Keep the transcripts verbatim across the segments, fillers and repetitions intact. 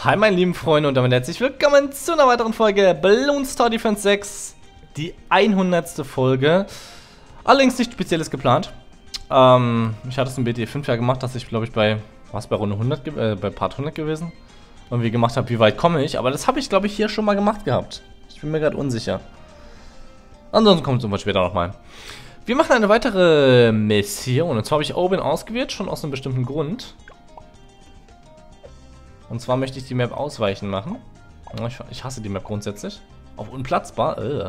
Hi meine lieben Freunde und damit herzlich willkommen zu einer weiteren Folge Bloons Tower Defense sechs. Die hundertste Folge. Allerdings nichts Spezielles geplant. Ähm, ich hatte es in B T fünf ja gemacht, dass ich glaube ich bei, was bei Runde hundert, äh, bei Part hundert gewesen. Und wie gemacht habe, wie weit komme ich. Aber das habe ich glaube ich hier schon mal gemacht gehabt. Ich bin mir gerade unsicher. Ansonsten kommt es irgendwann später nochmal. Wir machen eine weitere Mission. Und zwar habe ich Oben ausgewählt, schon aus einem bestimmten Grund. Und zwar möchte ich die Map ausweichen machen. Ich, ich hasse die Map grundsätzlich. Auf unplatzbar. Äh.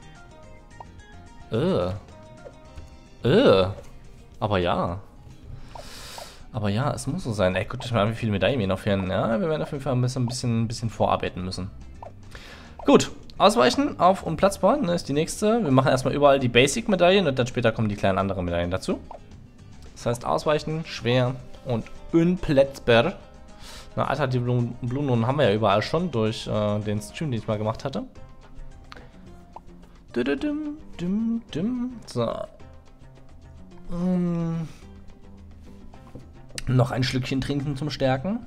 Äh. Äh. Aber ja. Aber ja, es muss so sein. Ey, guckt euch mal an, wie viele Medaillen wir noch fehlen. Ja, wir werden auf jeden Fall ein bisschen, ein bisschen, ein bisschen vorarbeiten müssen. Gut. Ausweichen auf unplatzbar, ne, ist die nächste. Wir machen erstmal überall die Basic-Medaillen und dann später kommen die kleinen anderen Medaillen dazu. Das heißt, ausweichen, schwer und unplatzbar. Na, Alter, die Blumen haben wir ja überall schon durch äh, den Stream, den ich mal gemacht hatte. So. Mm. Noch ein Schlückchen trinken zum Stärken.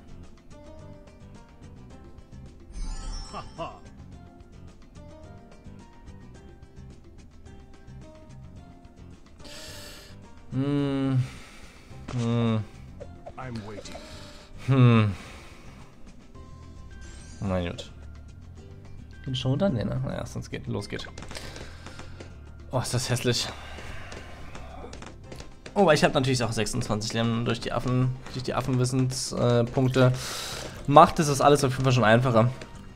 Hm. Hm. Hm. Na gut. Geht schon runter? Ne, ne? Naja, sonst geht. Los geht. Oh, ist das hässlich. Oh, aber ich habe natürlich auch sechsundzwanzig Leben durch die Affen, durch die Affenwissenspunkte. Äh, macht es das alles auf jeden Fall schon einfacher.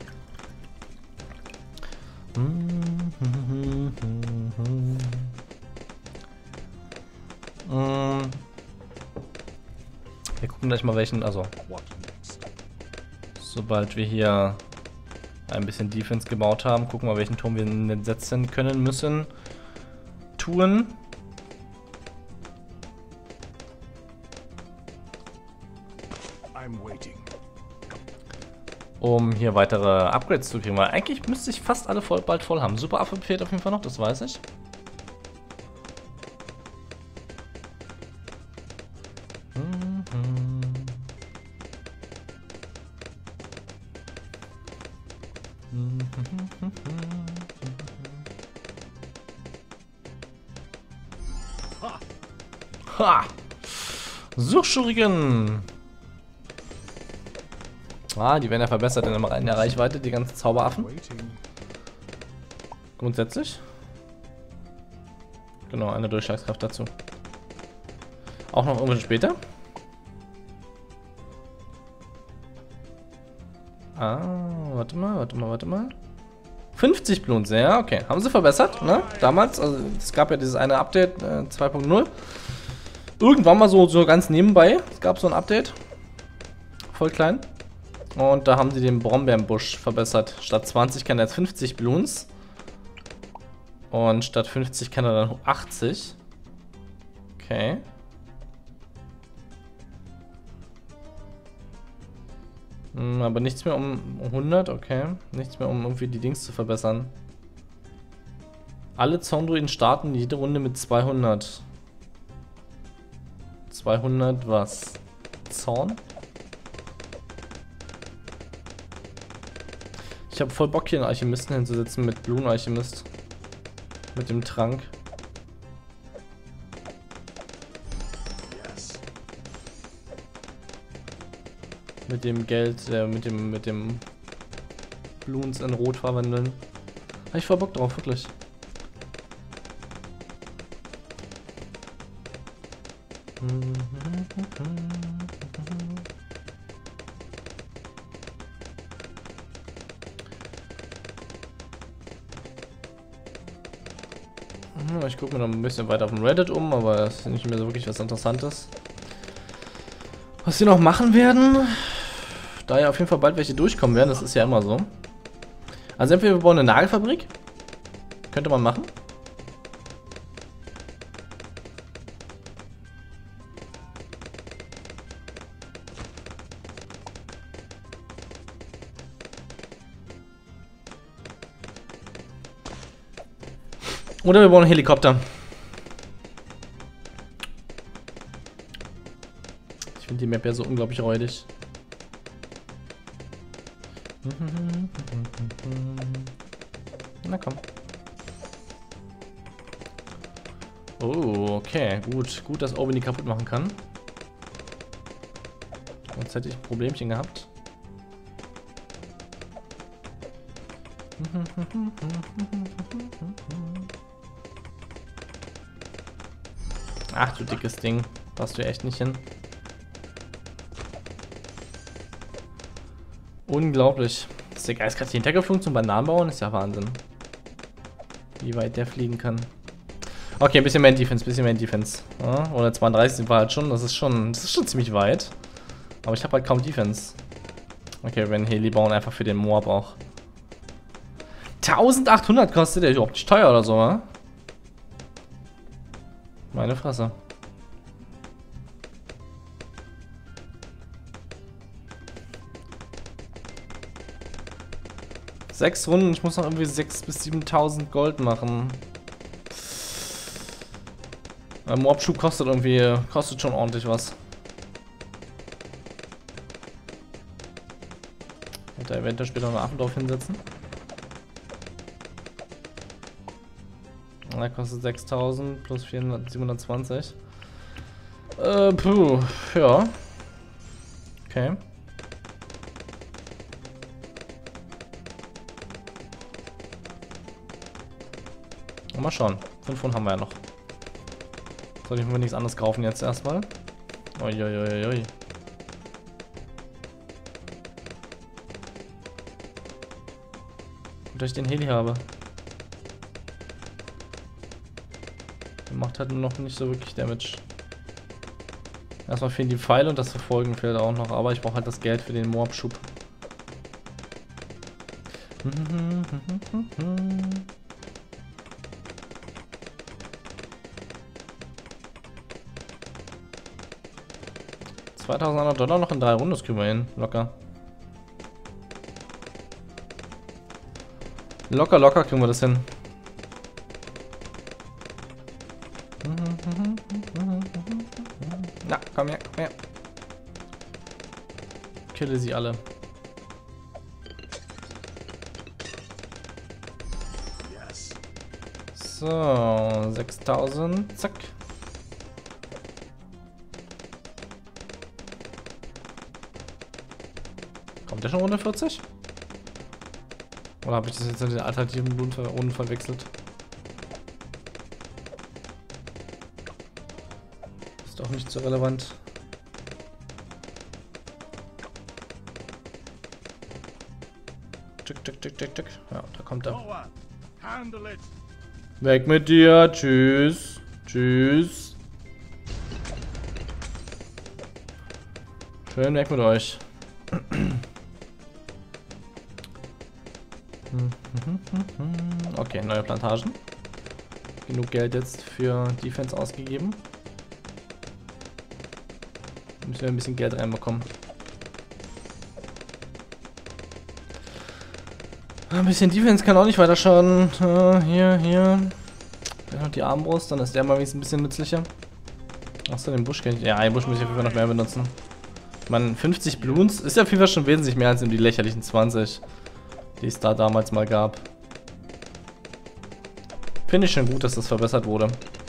Wir gucken gleich mal welchen, also sobald wir hier ein bisschen Defense gebaut haben, gucken wir welchen Turm wir setzen können müssen, tun. Um hier weitere Upgrades zu kriegen, weil eigentlich müsste ich fast alle voll, bald voll haben. Super Affe fehlt auf jeden Fall noch, das weiß ich. Ha! Suchschurigen! Ah, die werden ja verbessert in der Reichweite, die ganzen Zauberaffen. Grundsätzlich. Genau, eine Durchschlagskraft dazu. Auch noch irgendwann später. Ah, warte mal, warte mal, warte mal. fünfzig Bloons, ja, okay. Haben sie verbessert, ne? Damals, also es gab ja dieses eine Update äh, zwei Punkt null. Irgendwann mal so, so ganz nebenbei. Es gab so ein Update. Voll klein. Und da haben sie den Brombeerenbusch verbessert. Statt zwanzig kann er jetzt fünfzig Bloons. Und statt fünfzig kann er dann achtzig. Okay. Hm, aber nichts mehr um hundert, okay. Nichts mehr um irgendwie die Dings zu verbessern. Alle Zorndruiden starten jede Runde mit zweihundert. zweihundert was? Zorn? Ich habe voll Bock hier einen Alchemisten hinzusetzen mit Bloon Alchemist. Mit dem Trank. Mit dem Geld, äh, mit dem, mit dem Bloons in Rot verwandeln. Habe ich voll Bock drauf, wirklich. Ich gucke mir noch ein bisschen weiter auf dem Reddit um, aber das ist nicht mehr so wirklich was Interessantes. Was sie noch machen werden, da ja auf jeden Fall bald welche durchkommen werden, das ist ja immer so. Also entweder wir bauen eine Nagelfabrik, könnte man machen. Oder wir bauen einen Helikopter. Ich finde die Map ja so unglaublich räudig. Na komm. Oh, okay, gut. Gut, dass Owen die kaputt machen kann. Sonst hätte ich ein Problemchen gehabt. Ach du dickes Ding. Passt du echt nicht hin. Unglaublich. Ist der Geist gerade hintergeflogen zum Bananenbauen? Ist ja Wahnsinn. Wie weit der fliegen kann. Okay, ein bisschen mehr in Defense, ein bisschen mehr in Defense. Ja, oder zweiunddreißig sind wir halt schon. Das ist schon, das ist schon ziemlich weit. Aber ich habe halt kaum Defense. Okay, wenn Heli bauen einfach für den Moab auch. eintausendachthundert kostet der, überhaupt nicht teuer oder so, wa? Meine Fresse. Sechs Runden, ich muss noch irgendwie sechstausend bis siebentausend Gold machen. Ein Moabschub kostet irgendwie, kostet schon ordentlich was. Und da eventuell später noch Affendorf hinsetzen. Der kostet sechstausend plus vierhundert, siebenhundertzwanzig. Äh, puh, ja. Okay. Mal schauen. fünf Runden haben wir ja noch. Soll ich mir nichts anderes kaufen jetzt erstmal? Uiuiuiui. Gut, dass ich den Heli habe. Der macht halt noch nicht so wirklich Damage. Erstmal fehlen die Pfeile und das Verfolgen fehlt auch noch, aber ich brauche halt das Geld für den Moab-Schub. zweitausendeinhundert Dollar noch in drei Runden, das kriegen wir hin. Locker. Locker, locker kriegen wir das hin. Na, komm her, komm her. Kille sie alle. So, sechstausend, zack. Kommt der schon unter vierzig? Oder habe ich das jetzt in den alternativen Runden verwechselt? Ist doch nicht so relevant. Tick, tick, tick, tick, tick. Ja, da kommt er. Weg mit dir. Tschüss. Tschüss. Schön weg mit euch. Okay, neue Plantagen. Genug Geld jetzt für Defense ausgegeben. Müssen wir ein bisschen Geld reinbekommen. Ein bisschen Defense kann auch nicht weiter schaden. Uh, hier, hier. Dann noch die Armbrust, dann ist der mal wenigstens ein bisschen nützlicher. Achso, den Busch kann ich. Ja, den Busch muss ich auf jeden Fall noch mehr benutzen. Ich meine, fünfzig Bloons ist ja auf jeden Fall schon wesentlich mehr als in die lächerlichen zwanzig, die es da damals mal gab. Finde ich schon gut, dass das verbessert wurde.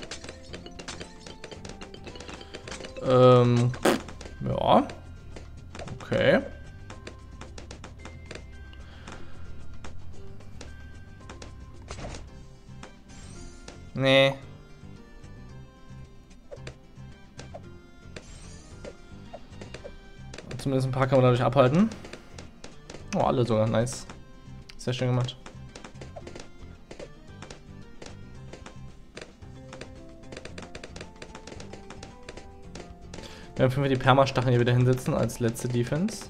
Ähm. Ja. Okay. Nee. Zumindest ein paar kann man dadurch abhalten. Oh, alle sogar. Nice. Sehr schön gemacht. Dann können wir die Permastacheln hier wieder hinsetzen als letzte Defense.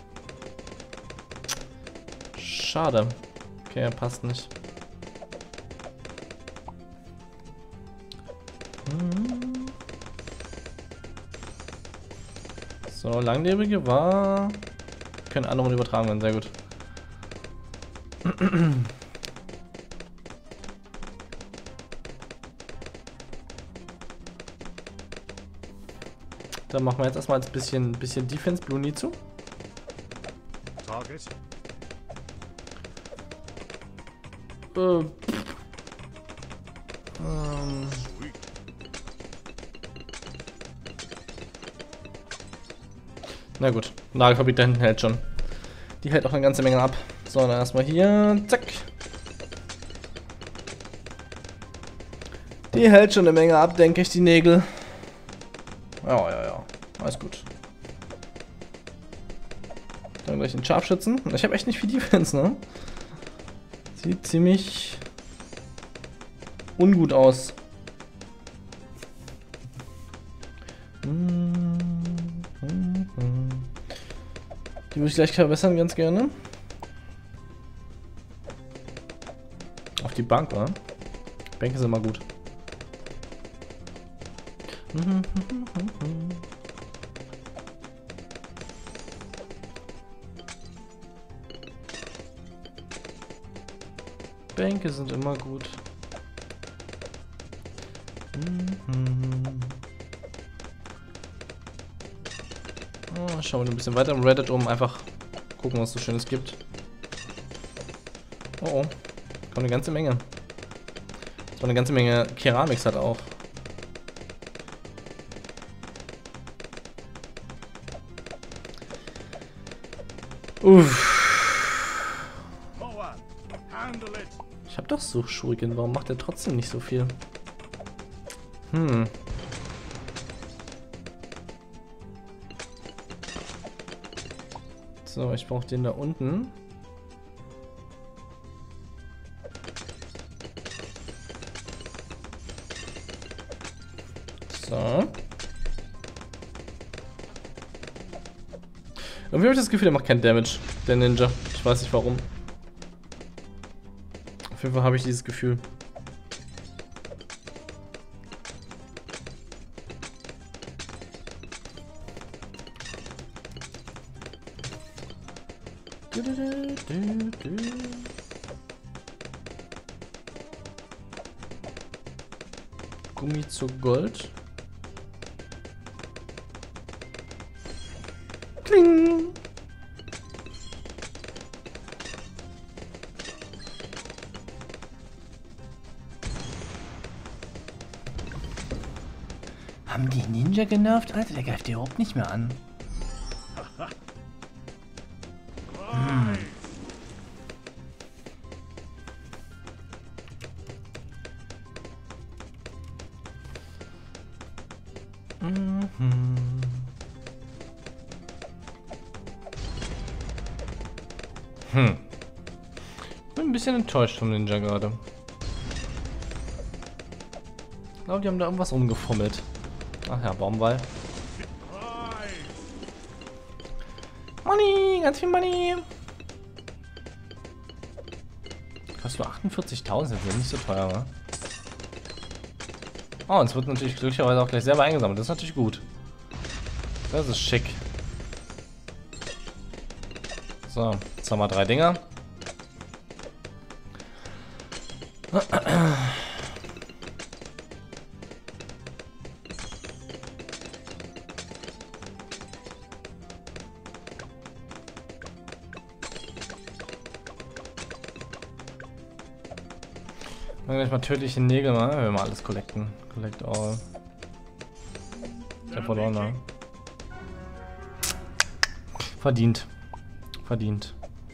Schade. Okay, passt nicht. So, langlebige war... Können andere übertragen werden, sehr gut. Dann machen wir jetzt erstmal ein bisschen, bisschen Defense Blue zu. Äh. Ähm. Na gut, Nagelfabrik da hinten hält schon. Die hält auch eine ganze Menge ab. So, dann erstmal hier. Zack. Die hält schon eine Menge ab, denke ich, die Nägel. Ja, ja, ja. Alles gut. Dann gleich den Scharfschützen. Ich habe echt nicht viel Defense, ne? Sieht ziemlich ungut aus. Die würde ich gleich verbessern, ganz gerne. Auf die Bank, oder? Bänke sind immer gut. Bänke sind immer gut. Oh, schauen wir ein bisschen weiter im Reddit um, einfach gucken, was es so Schönes gibt. Oh, oh. Kommt eine ganze Menge. So eine ganze Menge Keramiks hat auch. Uff. Ich hab doch so Shuriken, warum macht er trotzdem nicht so viel? Hm. So, ich brauche den da unten. So. Irgendwie habe ich das Gefühl, der macht keinen Damage, der Ninja. Ich weiß nicht warum. Auf jeden Fall habe ich dieses Gefühl. Du, du, du, du, du. Gummi zu Gold. Kling. Haben die Ninja genervt, Alter? Der greift die überhaupt nicht mehr an. Hm. Mhm. Hm. Bin ein bisschen enttäuscht vom Ninja gerade. Ich glaube, die haben da irgendwas rumgefummelt. Ach ja, Baumwall. Money, ganz viel Money. Kostet nur achtundvierzigtausend, das ist nicht so teuer, ne? Oh, und es wird natürlich glücklicherweise auch gleich selber eingesammelt. Das ist natürlich gut. Das ist schick. So, jetzt haben wir drei Dinger. Dann gleich mal tödliche Nägel mal, wenn wir mal alles collecten. Collect all. Der verloren, ne? Verdient. Verdient.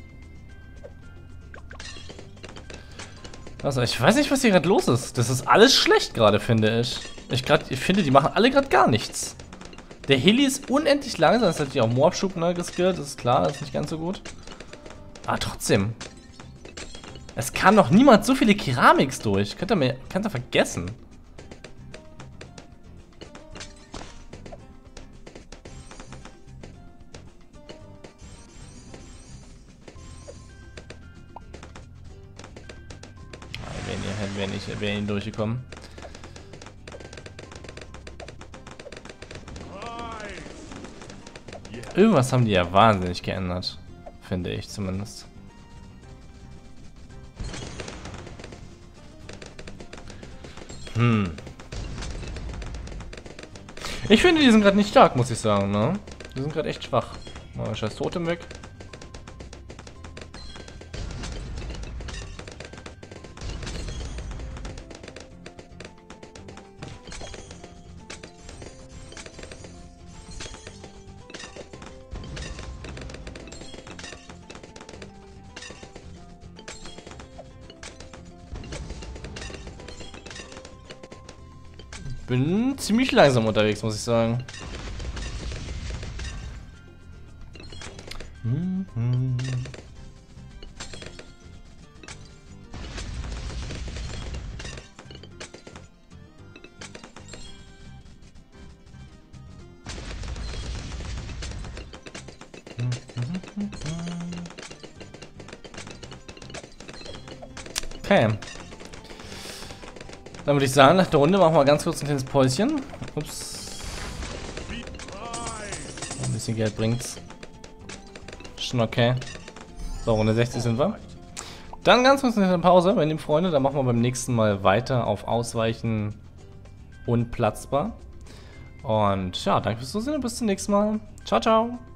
Also ich weiß nicht, was hier gerade los ist. Das ist alles schlecht gerade, finde ich. Ich, grad, ich finde, die machen alle gerade gar nichts. Der Heli ist unendlich langsam. Das ist natürlich auch Morphschub ne, geskillt. Das ist klar, das ist nicht ganz so gut. Aber trotzdem. Es kam noch niemand so viele Keramiks durch. Könnt ihr mir, könnt ihr vergessen. Hätten wir nicht, wäre ihn durchgekommen. Irgendwas haben die ja wahnsinnig geändert. Finde ich zumindest. Hm. Ich finde, die sind gerade nicht stark, muss ich sagen, ne? Die sind gerade echt schwach. Mal scheiß Totem weg. bin ziemlich langsam unterwegs, muss ich sagen. Hm, hm. Okay. Dann würde ich sagen, nach der Runde machen wir ganz kurz ein kleines Päuschen. Ups. Ein bisschen Geld bringt's. Schon okay. So, Runde sechzig sind wir. Dann ganz kurz eine Pause, meine lieben Freunde. Dann machen wir beim nächsten Mal weiter auf Ausweichen und Platzbar. Und ja, danke fürs Zusehen und bis zum nächsten Mal. Ciao, ciao.